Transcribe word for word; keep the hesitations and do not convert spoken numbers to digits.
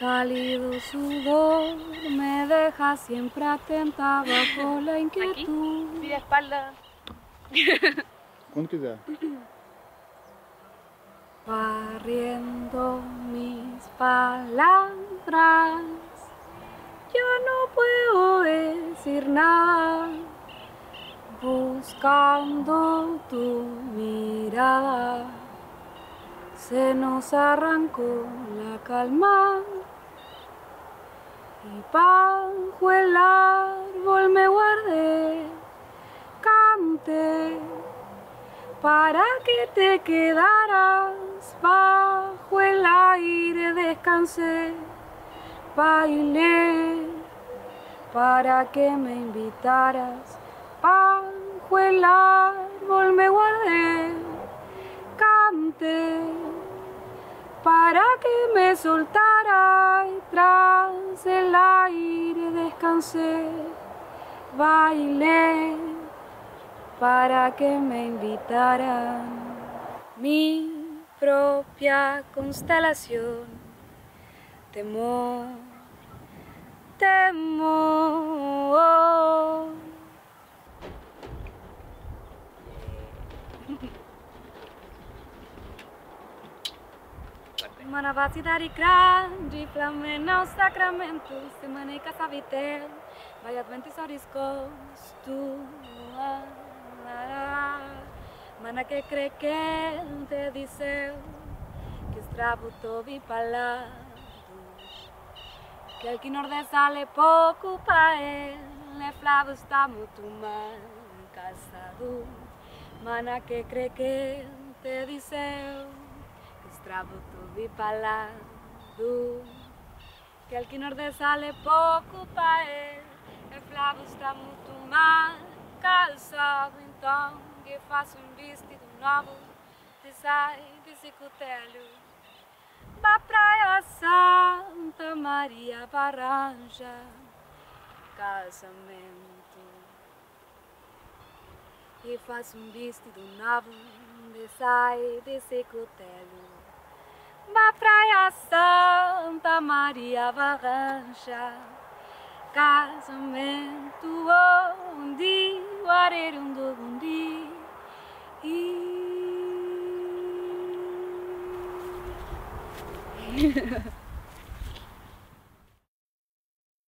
cálido sudor me deja siempre atenta bajo la inquietud. Aquí, mira espalda. Con cuidado. Barriendo mis palabras, ya no puedo decir nada, buscando tu mirada. Se nos arrancó la calma y bajo el árbol me guardé, canté para que te quedaras, bajo el aire descansé, bailé para que me invitaras, bajo el árbol me guardé, canté para que me soltara y tras el aire descansé, bailé para que me invitaran. Mi propia constelación, temor, temor. Manavasi dari grande, flamena os sacramentos, semana e casavitel, vai adventis oriscos, tu, mana que cree que él te dice que estrabo tobi palado, que el que norde sale pouco pa él, le flavo está muito mal casado, mana que cree que él te dice Estrabo tuvi palado, que el que norde sale pouco pa él, el flavo está muito mal calçado, então que faço um vestido novo, de sai de cicutelho, pra praia Santa Maria Baranja, casamento, e faço um vestido novo, de sai de cicutelho, pra praia Santa Maria Baranja, casamento, onde o areiro do bundi e